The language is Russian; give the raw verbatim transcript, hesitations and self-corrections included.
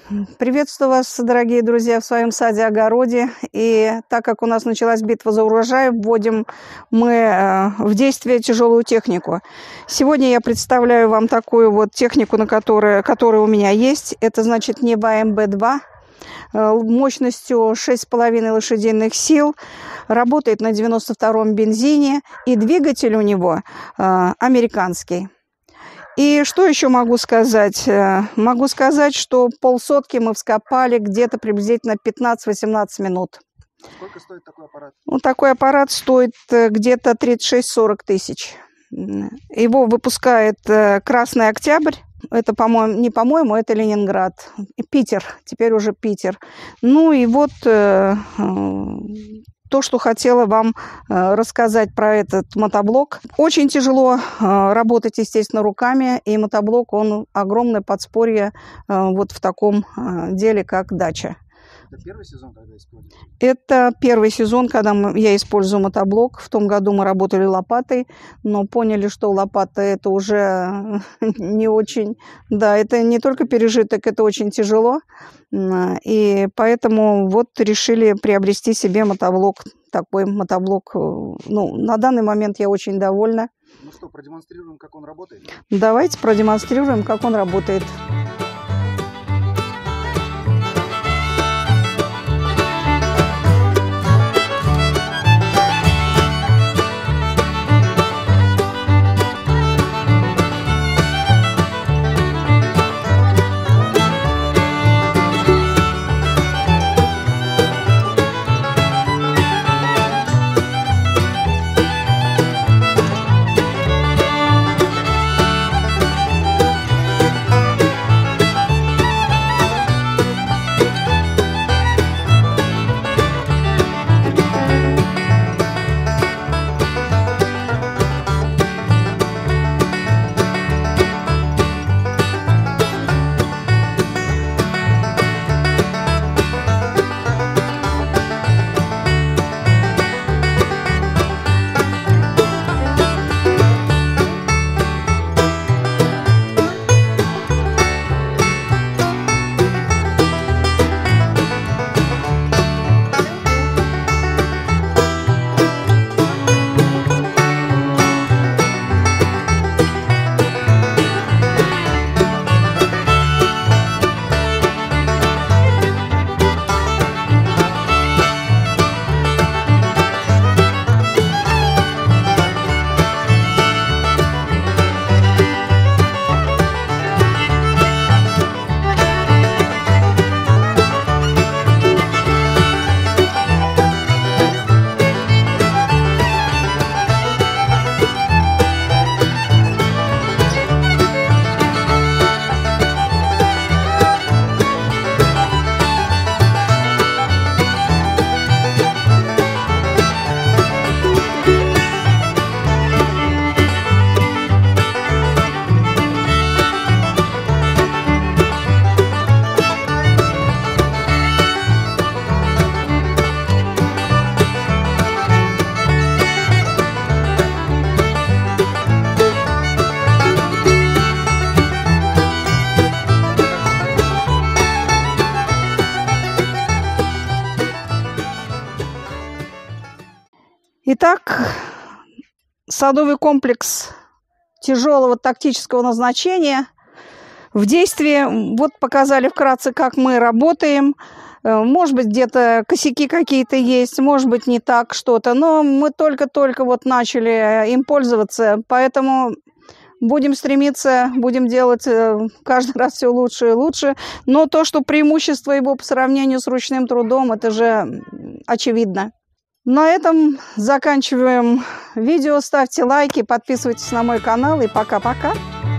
Приветствую вас, дорогие друзья, в своем саде-огороде. И так как у нас началась битва за урожай, вводим мы в действие тяжелую технику. Сегодня я представляю вам такую вот технику, на которой, которая у меня есть. Это значит Нева эм бэ два мощностью шесть с половиной лошадиных сил. Работает на девяносто втором бензине. И двигатель у него э, американский. И что еще могу сказать? Могу сказать, что полсотки мы вскопали где-то приблизительно пятнадцать-восемнадцать минут. Сколько стоит такой аппарат? Ну, такой аппарат стоит где-то тридцать шесть сорок тысяч. Его выпускает Красный Октябрь. Это, по-моему, не по-моему, это Ленинград. Питер, теперь уже Питер. Ну и вот то, что хотела вам э, рассказать про этот мотоблок. Очень тяжело э, работать, естественно, руками, и мотоблок, он огромное подспорье э, вот в таком э, деле, как дача. Это первый сезон, когда используете? Это первый сезон, когда мы, я использую мотоблок. В том году мы работали лопатой, но поняли, что лопата это уже не очень... Да, это не только пережиток, это очень тяжело. И поэтому вот решили приобрести себе мотоблок. Такой мотоблок. Ну, на данный момент я очень довольна. Ну что, продемонстрируем, как он работает? Давайте продемонстрируем, как он работает. Итак, садовый комплекс тяжелого тактического назначения в действии. Вот показали вкратце, как мы работаем. Может быть, где-то косяки какие-то есть, может быть, не так что-то. Но мы только-только вот начали им пользоваться, поэтому будем стремиться, будем делать каждый раз все лучше и лучше. Но то, что преимущество его по сравнению с ручным трудом, это же очевидно. На этом заканчиваем видео. Ставьте лайки, подписывайтесь на мой канал и пока-пока.